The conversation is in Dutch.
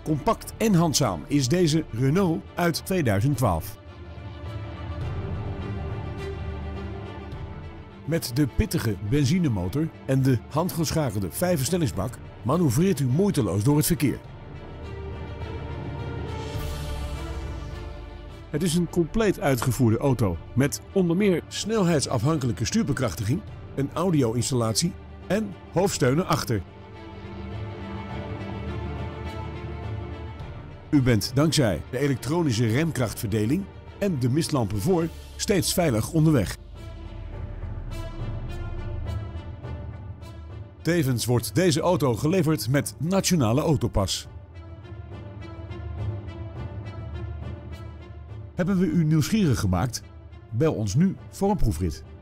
Compact en handzaam is deze Renault uit 2012. Met de pittige benzinemotor en de handgeschakelde 5-versnellingsbak manoeuvreert u moeiteloos door het verkeer. Het is een compleet uitgevoerde auto met onder meer snelheidsafhankelijke stuurbekrachtiging, een audio-installatie en hoofdsteunen achter. U bent dankzij de elektronische remkrachtverdeling en de mistlampen voor steeds veilig onderweg. Tevens wordt deze auto geleverd met Nationale Autopas. Hebben we u nieuwsgierig gemaakt? Bel ons nu voor een proefrit.